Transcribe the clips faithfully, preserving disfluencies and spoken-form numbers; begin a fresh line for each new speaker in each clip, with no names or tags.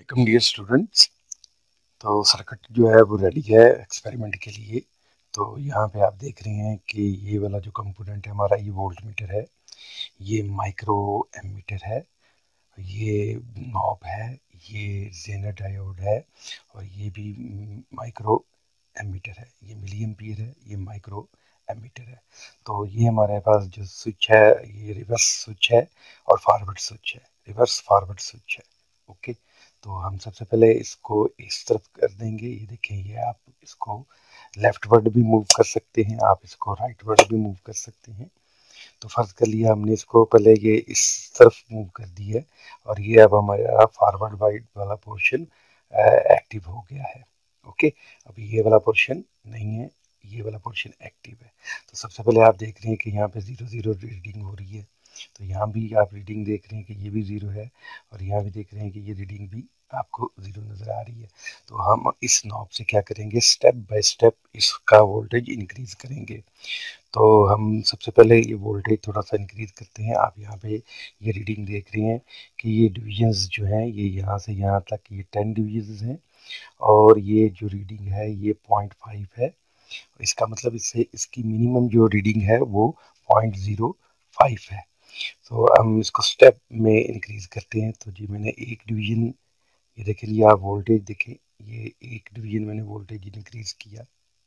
Welcome dear students. तो circuit जो है वो रेडी है एक्सपेरिमेंट के लिए। तो यहाँ पे आप देख रहे हैं कि ये वाला जो कंपोनेंट है हमारा, ये वोल्ट मीटर है, ये माइक्रो एमीटर है, ये नॉब है, ये जेनर डायोड है, और ये भी माइक्रो एमीटर है। ये मिली एम्पियर है, ये माइक्रो एमीटर है। तो ये हमारे पास जो स्विच है, ये रिवर्स स्विच है और फॉरवर्ड स्विच है, रिवर्स फॉरवर्ड स्विच है। ओके, तो हम सबसे पहले इसको इस तरफ कर देंगे। ये देखें, ये आप इसको लेफ्ट वर्ड भी मूव कर सकते हैं, आप इसको राइट वर्ड भी मूव कर सकते हैं। तो फर्ज कर लिया हमने इसको पहले ये इस तरफ मूव कर दी है, और ये अब हमारा फॉरवर्ड वाइड वाला पोर्शन एक्टिव हो गया है। ओके, अभी ये वाला पोर्शन नहीं है, ये वाला पोर्शन एक्टिव है। तो सबसे पहले आप देख रहे हैं कि यहाँ पे जीरो जीरो रीडिंग हो रही है। तो यहाँ भी आप रीडिंग देख रहे हैं कि ये भी ज़ीरो है, और यहाँ भी देख रहे हैं कि ये रीडिंग भी आपको ज़ीरो नज़र आ रही है। तो हम इस नॉब से क्या करेंगे, स्टेप बाय स्टेप इसका वोल्टेज इंक्रीज़ करेंगे। तो हम सबसे पहले ये वोल्टेज थोड़ा सा इंक्रीज़ करते हैं। आप यहाँ पे ये रीडिंग देख रहे हैं कि ये डिविजन्स जो हैं, ये यहाँ से यहाँ तक ये टेन डिविजन्स हैं, और ये जो रीडिंग है ये पॉइंट फाइव है। इसका मतलब इससे इसकी मिनिमम जो रीडिंग है वो पॉइंट ज़ीरो फाइव है। तो हम इसको स्टेप में इंक्रीज करते हैं। तो जी मैंने एक डिवीजन, ये देखें, ये आप वोल्टेज देखें, ये एक डिवीजन मैंने वोल्टेज इंक्रीज किया,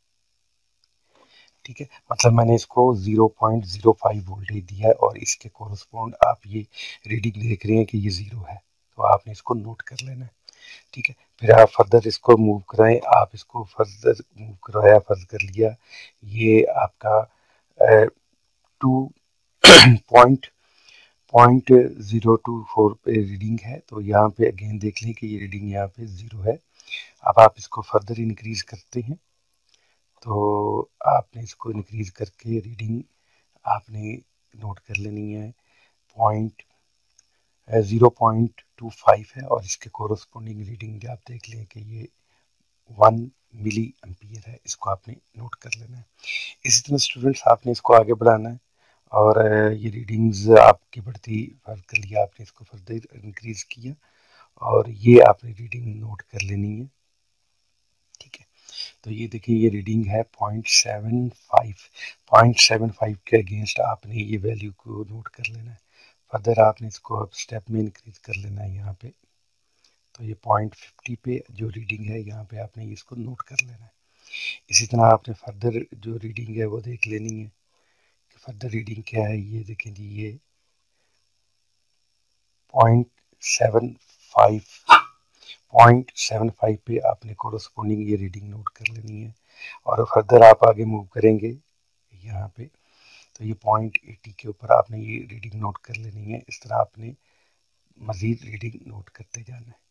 ठीक है, मतलब मैंने इसको zero point zero five voltage दिया है, और इसके कोरस्पॉन्ड आप ये रीडिंग देख रहे हैं कि ये ज़ीरो है। तो आपने इसको नोट कर लेना है, ठीक है। फिर आप फर्दर इसको मूव कराएं, आप इसको फर्दर मूव करवाया, फर्ज कर लिया ये आपका two point point zero two four पे रीडिंग है। तो यहाँ पे अगेन देख लें कि ये रीडिंग यहाँ पे ज़ीरो है। अब आप इसको फर्दर इंक्रीज करते हैं, तो आपने इसको इंक्रीज करके रीडिंग आपने नोट कर लेनी है। Point zero point two five है, और इसके कोरस्पोंडिंग रीडिंग आप देख लें कि ये वन मिली एम्पियर है। इसको आपने नोट कर लेना है। इसी तरह स्टूडेंट्स आपने इसको आगे बढ़ाना है, और ये रीडिंग्स आपकी बढ़ती फर्क कर लिया, आपने इसको फर्दर इंक्रीज किया, और ये आपने रीडिंग नोट कर लेनी है, ठीक है। तो ये देखिए, ये रीडिंग है point seven five, point seven five के अगेंस्ट आपने ये वैल्यू को नोट कर लेना है। फर्दर आपने इसको अब स्टेप में इंक्रीज कर लेना है यहाँ पे। तो ये पॉइंट फिफ्टी पे जो रीडिंग है यहाँ पे आपने इसको नोट कर लेना है। इसी तरह आपने फर्दर जो रीडिंग है वो देख लेनी है कि फर्दर रीडिंग क्या है। ये देखें जी, ये point seven five point seven five पे आपने कोरस्पोंडिंग ये रीडिंग नोट कर लेनी है, और फर्दर आप आगे मूव करेंगे यहाँ पे, तो ये पॉइंट एटी के ऊपर आपने ये रीडिंग नोट कर लेनी है। इस तरह आपने मजीद रीडिंग नोट करते जाना है,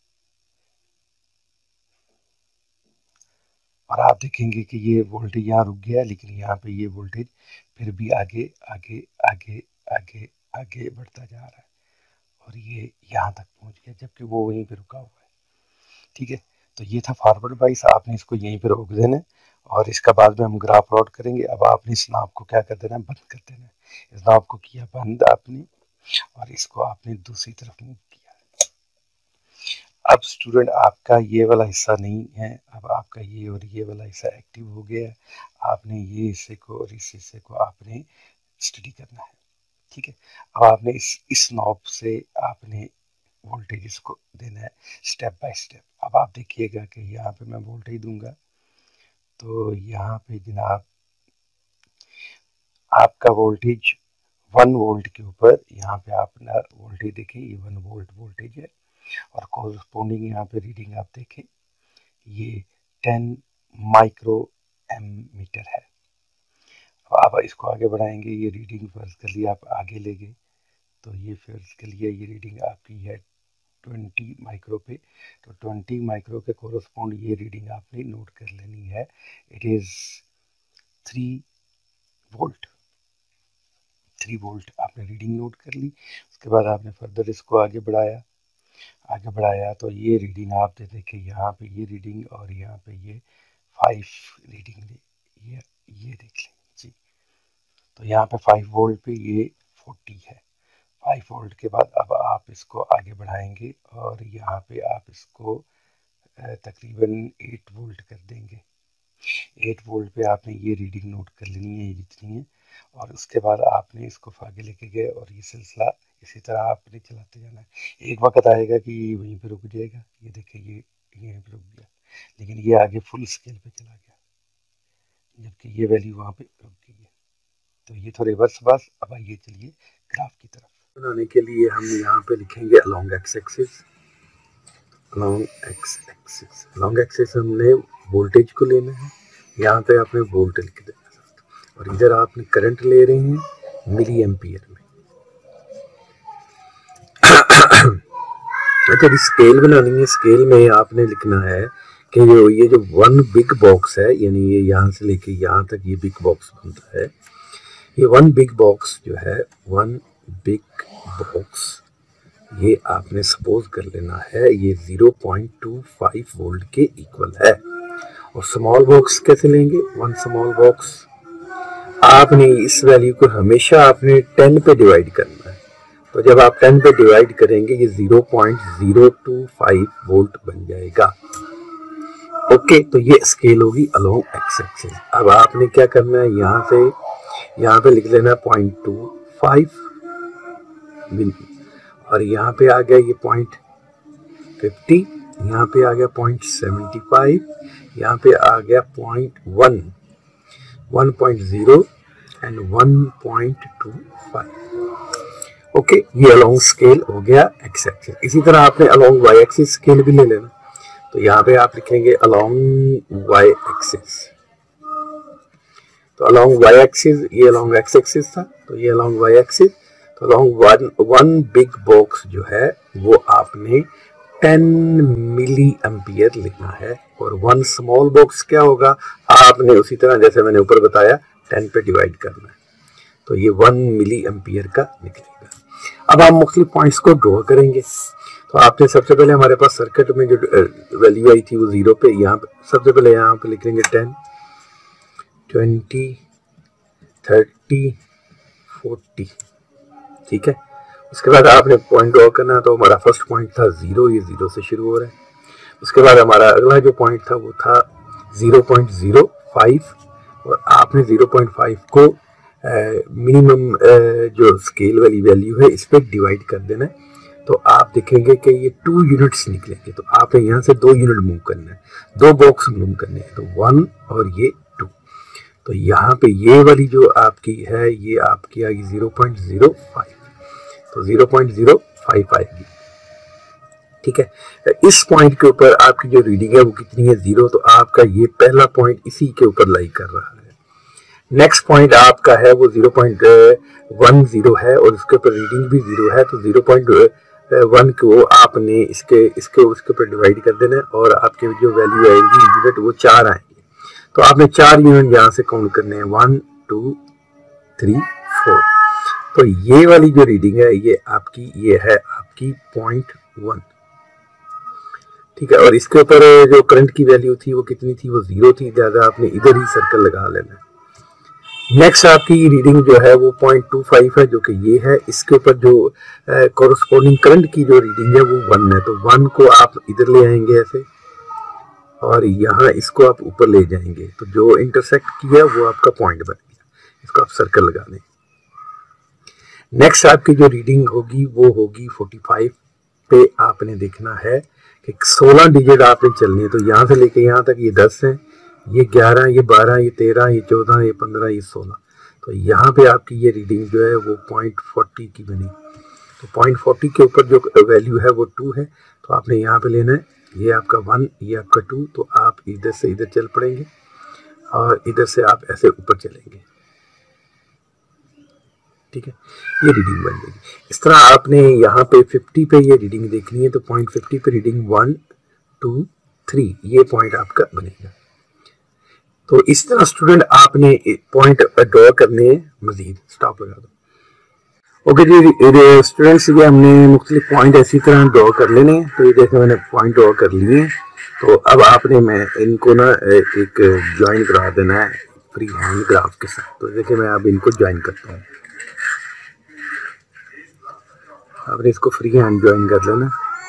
और आप देखेंगे कि ये वोल्टेज यहाँ रुक गया, लेकिन यहाँ पे ये वोल्टेज फिर भी आगे आगे आगे आगे आगे बढ़ता जा रहा है, और ये यहाँ तक पहुँच गया, जबकि वो वहीं पे रुका हुआ है, ठीक है। तो ये था फॉरवर्ड वाइज, आपने इसको यहीं पे रोक देना है, और इसका बाद में हम ग्राफ प्लॉट करेंगे। अब आपने इस नाप को क्या कर देना है, बंद कर देना है। इस नाप को किया बंद आपने, और इसको आपने दूसरी तरफ मूव किया। अब स्टूडेंट आपका ये वाला हिस्सा नहीं है, अब आपका ये और ये वाला हिस्सा एक्टिव हो गया है। आपने ये हिस्से को और इस हिस्से को आपने स्टडी करना है, ठीक है। अब आपने इस इस नॉब से आपने वोल्टेज को देना है स्टेप बाय स्टेप। अब आप देखिएगा कि यहाँ पे मैं वोल्टेज दूंगा, तो यहाँ पे जनाब आपका वोल्टेज वन वोल्ट के ऊपर, यहाँ पे आप अपना वोल्टेज देखें, ये वन वोल्ट वोल्टेज है, और कोरस्पोंडिंग यहाँ पे रीडिंग आप देखें, ये टेन माइक्रो एम मीटर है। तो आप इसको आगे बढ़ाएंगे, ये रीडिंग फर्ज कर लिया आप आगे ले गए, तो ये फर्ज कर लिया ये रीडिंग आपकी है ट्वेंटी माइक्रो पे। तो ट्वेंटी माइक्रो के कोरस्पोंड ये रीडिंग आपने नोट कर लेनी है। It is three volt. Three volt आपने रीडिंग नोट कर ली। उसके बाद आपने फर्दर इसको आगे बढ़ाया, आगे बढ़ाया तो ये रीडिंग आप दे देखिए, यहाँ पे ये रीडिंग और यहाँ पे ये फाइव रीडिंग ये ये देख लें जी। तो यहाँ पे फाइव वोल्ट पे ये फोर्टी है, फाइव वोल्ट के बाद अब आप इसको आगे बढ़ाएंगे और यहाँ पे आप इसको तकरीबन एट वोल्ट कर देंगे। एट वोल्ट पे आपने ये रीडिंग नोट कर लेनी है, ये जितनी है, और उसके बाद आपने इसको आगे लेके गए और ये सिलसिला इसी तरह आपने चलाते जाना है। एक वक्त आएगा कि ये वहीं पे रुक जाएगा, ये देखिए ये यहीं पे रुक गया, लेकिन ये आगे फुल स्केल पे चला गया, जबकि ये वैल्यू वहाँ पे रुक गई है। तो ये तो रिवर्स बस। अब आइए चलिए ग्राफ की तरफ। बनाने के लिए हम यहाँ पे लिखेंगे along X axis, along X axis, along axis हमने वोल्टेज को लेना है, यहाँ पे आपने वोल्ट लिख देना और इधर आपने करंट ले रहे हैं मिली एम्पियर में। तो स्केल बनानी है, स्केल में आपने लिखना है कि जो ये जो वन बिग बॉक्स है, यानी ये यहाँ से लेके यहाँ तक ये बिग बॉक्स बनता है, ये वन बिग बॉक्स जो है, वन बिग बॉक्स ये आपने सपोज कर लेना है ये zero point two five volt के इक्वल है। और स्मॉल बॉक्स कैसे लेंगे? वन स्मॉल बॉक्स आपने इस वैल्यू को हमेशा आपने टेन पे डिवाइड करना है। तो जब आप टेन पे डिवाइड करेंगे ये zero point zero two five volt बन जाएगा। ओके, तो ये स्केल होगी अलोंग एक्स एक्सिस। अब आपने क्या करना है, यहाँ से यहाँ पे लिख लेना पॉइंट टू फाइव, और यहाँ पे आ गया ये पॉइंट फिफ्टी, यहाँ पे आ गया पॉइंट सेवेंटी फाइव, यहाँ पे आ गया point one, one point zero and one point two five. Okay, ये अलोंग स्केल हो गया एक्स एक्सिस। इसी तरह आपने अलोंग वाई एक्सिस स्केल भी ले लेना। तो यहाँ पे आप लिखेंगे अलोंग वाई एक्सिस। तो अलोंग वाई एक्सिस, ये अलोंग एक्स एक्सिस था, तो ये अलोंग वाई एक्सिस। तो along one one big box जो है वो आपने टेन मिली एम्पियर लेना है, और वन स्मॉल बॉक्स क्या होगा, आपने उसी तरह जैसे मैंने ऊपर बताया टेन पे डिवाइड करना है। तो ये वन मिली एम्पियर का निकलेगा। अब हम मुख्तलिफ पॉइंट्स को ड्रॉ करेंगे। तो आपने सबसे पहले हमारे पास सर्किट में जो वैल्यू आई थी वो जीरो पे, यहाँ पे सबसे पहले यहाँ पे लिख लेंगे टेन, ट्वेंटी, थर्टी, फोर्टी। ठीक है, उसके बाद आपने पॉइंट ड्रॉ करना है। तो हमारा फर्स्ट पॉइंट था जीरो, ये जीरो से शुरू हो रहा है। उसके बाद हमारा अगला जो पॉइंट था वो था ज़ीरो पॉइंट ज़ीरो फाइव, और आपने ज़ीरो पॉइंट फाइव को मिनिमम जो स्केल वाली वैल्यू है इस पर डिवाइड कर देना है। तो आप देखेंगे कि ये टू यूनिट्स निकलेंगे। तो आपने यहाँ से दो यूनिट मूव करना है, दो बॉक्स मूव करने हैं, तो वन और ये टू। तो यहाँ पे ये वाली जो आपकी है ये आपकी आएगी ज़ीरो पॉइंट ज़ीरो फाइव, तो ज़ीरो पॉइंट ज़ीरो फाइव आएगी। ठीक है, इस पॉइंट के ऊपर आपकी जो रीडिंग है वो कितनी है, जीरो। तो आपका ये पहला पॉइंट इसी के ऊपर लाई कर रहा है। नेक्स्ट पॉइंट आपका है वो ज़ीरो पॉइंट वन ज़ीरो है, और उसके ऊपर रीडिंग भी जीरो है। तो ज़ीरो पॉइंट वन को आपने इसके इसके उसके ऊपर डिवाइड कर देना है, और आपके जो वैल्यू आएगी यूनिट वो चार आएंगे। तो आपने चार यूनिट यहाँ से काउंट करने हैं, वन, टू, थ्री, फोर। तो ये वाली जो रीडिंग है ये आपकी ये है आपकी पॉइंट वन। ठीक है, और इसके ऊपर जो करंट की वैल्यू थी वो कितनी थी, वो जीरो थी, ज्यादा आपने इधर ही सर्कल लगा लेना है। नेक्स्ट आपकी रीडिंग जो है वो पॉइंट टू फाइव है, जो कि ये है। इसके ऊपर जो कॉरस्पॉन्डिंग करंट की जो रीडिंग है वो वन है। तो वन को आप इधर ले आएंगे ऐसे, और यहाँ इसको आप ऊपर ले जाएंगे। तो जो इंटरसेक्ट किया वो आपका पॉइंट बन गया, इसको आप सर्कल लगा दें। नेक्स्ट आपकी जो रीडिंग होगी वो होगी फोर्टी फाइव पे। आपने देखना है कि सोलह डिजिट आपने चलनी है। तो यहाँ से लेके यहाँ तक ये दस है, ये ग्यारह, ये बारह, ये तेरह, ये चौदह, ये पंद्रह, ये सोलह। तो यहाँ पे आपकी ये रीडिंग जो है वो पॉइंट फोर्टी की बनी। तो पॉइंट फोर्टी के ऊपर जो वैल्यू है वो टू है। तो आपने यहाँ पे लेना है, ये आपका वन, ये आपका टू। तो आप इधर से इधर चल पड़ेंगे, और इधर से आप ऐसे ऊपर चलेंगे। ठीक है, ये रीडिंग बन जाएगी। इस तरह आपने यहाँ पे फिफ्टी पे ये रीडिंग देखनी है। तो पॉइंट फिफ्टी पे रीडिंग वन, टू, थ्री, ये पॉइंट आपका बनेगा। तो इस तरह स्टूडेंट आपने पॉइंट ड्रॉ करने मजीद। स्टॉप लगा दो। ओके जी स्टूडेंट्स, ये हमने मुख्तलिफ पॉइंट इसी तरह ड्रॉ कर लेने हैं। तो ये देखिए मैंने पॉइंट ड्रॉ कर लिए। तो अब आपने मैं इनको ना एक ज्वाइन करा देना है फ्री हैंड ग्राफ के साथ। तो देखिए मैं अब इनको ज्वाइन करता हूँ। आपने इसको फ्री हैंड ज्वाइन कर लेना,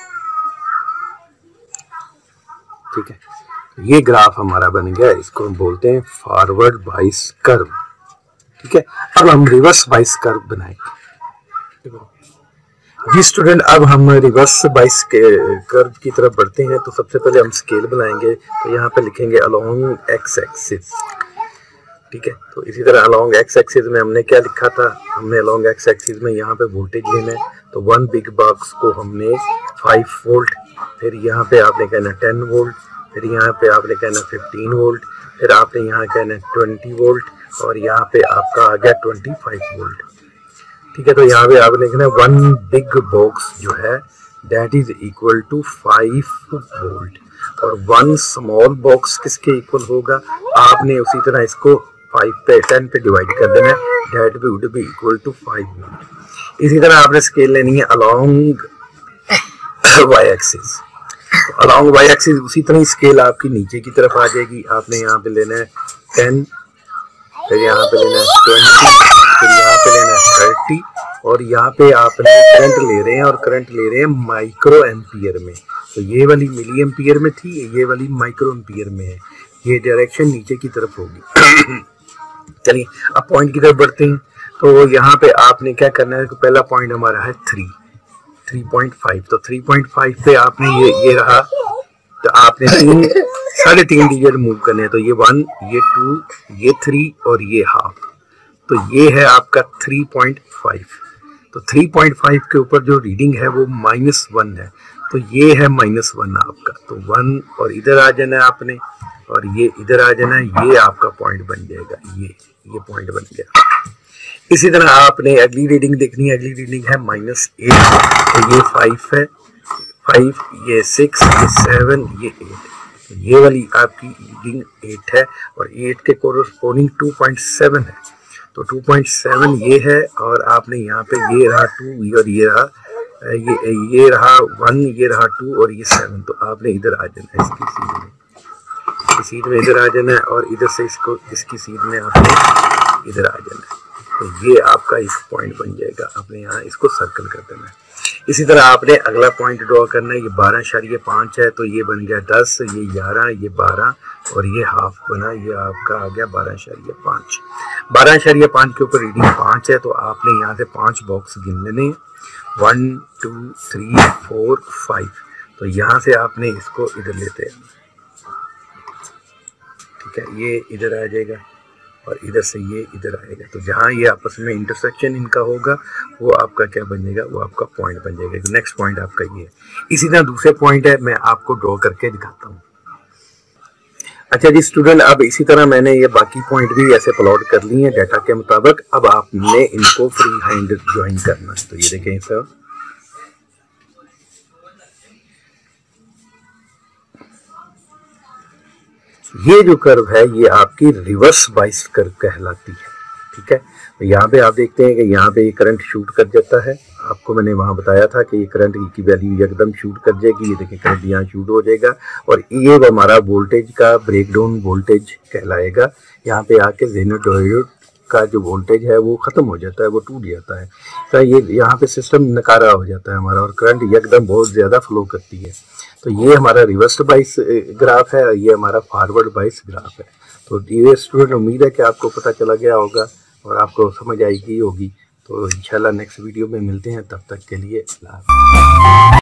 ठीक है। ये ग्राफ हमारा बन गया, इसको हम बोलते हैं फॉरवर्ड बाइस कर्व, ठीक है। अब हम रिवर्स बाइस कर्व बनाएंगे। जी स्टूडेंट, अब हम रिवर्स बाइस कर्व की तरफ बढ़ते हैं। तो सबसे पहले हम स्केल बनाएंगे, तो यहाँ पे लिखेंगे अलोंग एक्स एक्सिस, ठीक है। तो इसी तरह अलोंग एक्स एक्सिस में हमने क्या लिखा था, हमने अलोंग एक्स एक्सिस में यहाँ पे वोल्टेज लेना है। तो वन बिग बॉक्स को हमने फाइव वोल्ट, फिर यहाँ पे आपने कहना टेन वोल्ट, फिर यहाँ पे आपने कहना फिफ्टीन वोल्ट, फिर आपने यहाँ कहना ट्वेंटी वोल्ट, और यहाँ पे आपका आ गया ट्वेंटी फाइव वोल्ट, ठीक है। तो यहाँ पे आपने कहना वन बिग बॉक्स जो है that is equal to five volt, और वन स्मॉल बॉक्स किसके इक्वल होगा, आपने उसी तरह इसको फाइव पे टेन पे डिवाइड कर देना है, that would be equal to five volt. इसी तरह आपने स्केल लेनी है along Y axis. Along Y axis उसी तरह स्केल आपकी नीचे की तरफ आ जाएगी। आपने यहाँ पे लेना है टेन, फिर यहाँ पे लेना है ट्वेंटी, फिर यहाँ पे लेना है थर्टी, और यहाँ पे आपने करंट ले रहे हैं, और करंट ले रहे हैं माइक्रो एम्पियर में। तो ये वाली मिली एम्पियर में थी, ये वाली माइक्रो एम्पियर में है। ये डायरेक्शन नीचे की तरफ होगी। चलिए अब पॉइंट की तरफ बढ़ते हैं। तो यहाँ पे आपने क्या करना है, पहला पॉइंट हमारा है थ्री थ्री पॉइंट फाइव। तो थ्री पॉइंट फाइव पे आपने ये ये रहा, तो आपने तीन साढ़े तीन डिजिट मूव करने हैं। तो ये वन, ये टू, ये थ्री, और ये हाफ। तो ये है आपका थ्री पॉइंट फाइव। तो थ्री पॉइंट फाइव के ऊपर जो रीडिंग है वो माइनस वन है, तो ये है माइनस वन आपका। तो वन और इधर आ जाना है आपने, और ये इधर आ जाना है, ये आपका पॉइंट बन जाएगा, ये ये पॉइंट बन गया। इसी तरह आपने अगली रीडिंग देखनी है, अगली रीडिंग है माइनस एट। तो ये फाइव है, फाइव, ये सिक्स, ये सेवन, ये एट। तो ये वाली आपकी रीडिंग एट है, और एट के कोरस्पोंडिंग टू पॉइंट सेवन है। तो टू पॉइंट सेवन ये है, और आपने यहाँ पे ये रहा टू, और ये रहा ये ये रहा वन, ये रहा टू, और ये सेवन। तो आपने इधर आ जाना है, इसकी सीध में इस सीध में इधर आ जाना है, और इधर से इसको इसकी सीध में आपने इधर आ जाना है। तो ये आपका एक पॉइंट बन जाएगा। आपने यहाँ इसको सर्कल कर देना है। इसी तरह आपने अगला पॉइंट ड्रॉ करना है। ये बारह शरीय पाँच है, तो ये बन गया दस, ये ग्यारह, ये बारह, और ये हाफ बना, ये आपका आ गया बारह शरीय पाँच। बारह शरीय पाँच के ऊपर रीडिंग पाँच है, तो आपने यहाँ से पाँच बॉक्स गिन लेने, one two three four five. तो यहाँ से आपने इसको इधर लेते हैं, ठीक है। ये इधर आ जाएगा, और इधर से ये इधर आएगा। तो जहाँ ये आपस में इंटरसेक्शन इनका होगा, वो आपका क्या बन जाएगा, वो आपका पॉइंट बन जाएगा। नेक्स्ट पॉइंट आपका ये है। इसी तरह दूसरे पॉइंट है, मैं आपको ड्रॉ करके दिखाता हूँ। अच्छा जी स्टूडेंट, अब इसी तरह मैंने ये बाकी पॉइंट भी ऐसे प्लॉट कर लिए हैं डाटा के मुताबिक। अब आपने इनको फ्री हैंड ज्वाइन करना है। तो ये देखें सर, ये जो कर्व है ये आपकी रिवर्स बाइस कर्व कहलाती है, ठीक है। तो यहाँ पे आप देखते हैं कि यहाँ पे ये करंट शूट कर जाता है। आपको मैंने वहाँ बताया था कि ये करंट की वैल्यू एकदम शूट कर जाएगी। ये देखिए करंट यहाँ शूट हो जाएगा, और ये हमारा वोल्टेज का ब्रेकडाउन वोल्टेज कहलाएगा। यहाँ पे आके जेनोडायोड का जो वोल्टेज है वो ख़त्म हो जाता है, वो टूट जाता है। तो ये यहाँ पे सिस्टम नकारा हो जाता है हमारा, और करंट एकदम बहुत ज़्यादा फ्लो करती है। तो ये हमारा रिवर्स बाइस ग्राफ है, ये हमारा फॉरवर्ड बाइस ग्राफ है। तो ये स्टूडेंट, उम्मीद है कि आपको पता चला गया होगा और आपको समझ आएगी होगी। तो इंशाल्लाह नेक्स्ट वीडियो में मिलते हैं, तब तक के लिए अल्लाह।